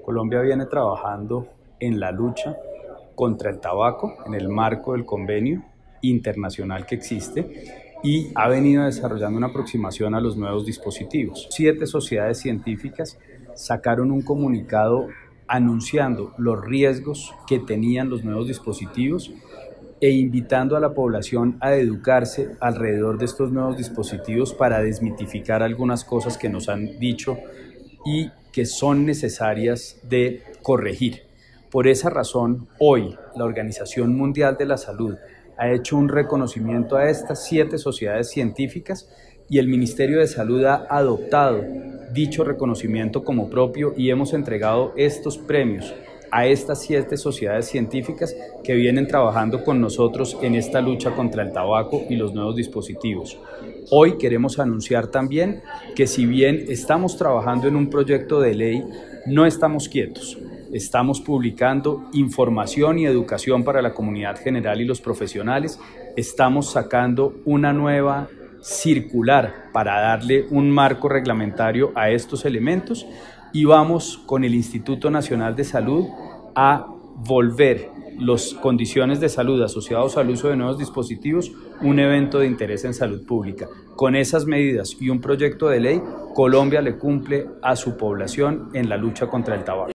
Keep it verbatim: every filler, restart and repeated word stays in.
Colombia viene trabajando en la lucha contra el tabaco en el marco del convenio internacional que existe y ha venido desarrollando una aproximación a los nuevos dispositivos. Siete sociedades científicas sacaron un comunicado anunciando los riesgos que tenían los nuevos dispositivos e invitando a la población a educarse alrededor de estos nuevos dispositivos para desmitificar algunas cosas que nos han dicho y que son necesarias de corregir. Por esa razón, hoy la Organización Mundial de la Salud ha hecho un reconocimiento a estas siete sociedades científicas y el Ministerio de Salud ha adoptado dicho reconocimiento como propio y hemos entregado estos premios a estas siete sociedades científicas que vienen trabajando con nosotros en esta lucha contra el tabaco y los nuevos dispositivos. Hoy queremos anunciar también que si bien estamos trabajando en un proyecto de ley, no estamos quietos. Estamos publicando información y educación para la comunidad general y los profesionales. Estamos sacando una nueva circular para darle un marco reglamentario a estos elementos y vamos con el Instituto Nacional de Salud a volver las condiciones de salud asociadas al uso de nuevos dispositivos un evento de interés en salud pública. Con esas medidas y un proyecto de ley, Colombia le cumple a su población en la lucha contra el tabaco.